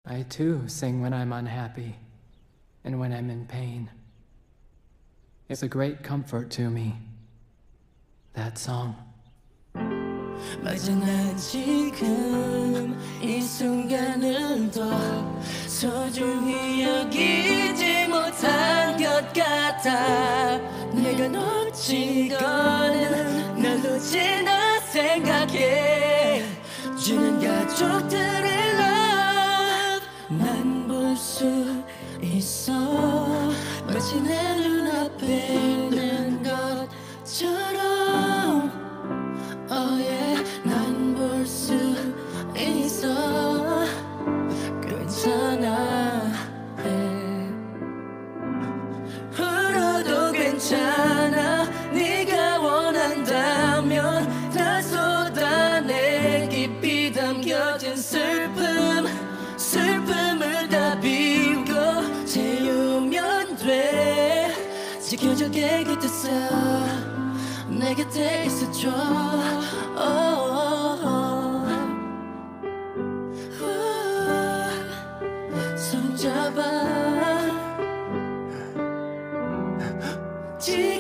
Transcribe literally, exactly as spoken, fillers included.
I too sing when I'm unhappy and when I'm in pain. It's a great comfort to me, that song. 맞아 난 지금 이 순간을 더 소중히 여기지 못한 것 같아. 내가 놓치거나 날 놓치나 생각해. 주는 가족들의 love 난 볼 수 있어. 마치 내 눈앞에 있는 것처럼. Oh yeah, 난 볼 수 있어. 괜찮아. yeah. 울어도 괜찮아. 네가 원한다면 다 쏟아내. 깊이 담겨진 슬픔 슬픔을 다 비우고 채우면 돼. 지켜줘 깨끗했어. 내 곁에 있어줘. oh, oh, oh. 손 잡아.